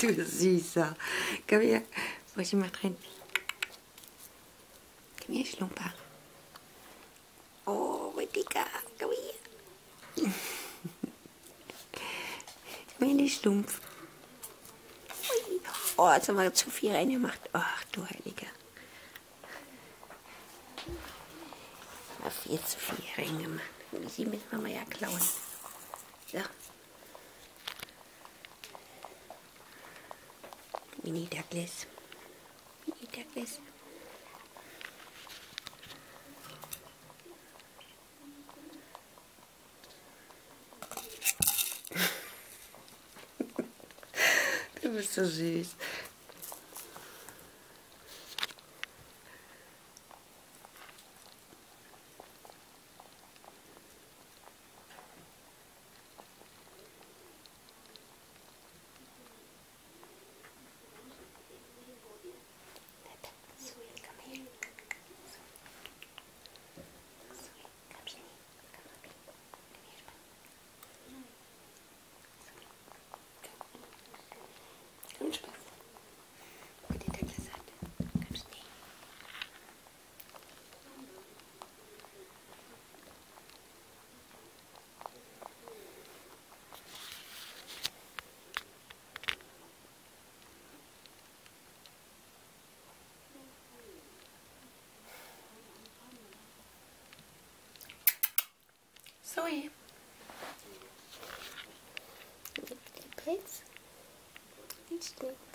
Du Süßer. Komm her. Brüche mal drin. Komm her, Schlumper. Oh, mein Dicker. Komm her. Meine Schlumpf. Ui. Oh, jetzt haben wir zu viel reingemacht. Ach, du Heiliger. Viel zu viel reingemacht. Sie müssen wir mal ja klauen. So. Mini Douglas. Mini Douglas. Du bist so süß. Zoe. Mit dem Pilz. Nicht still.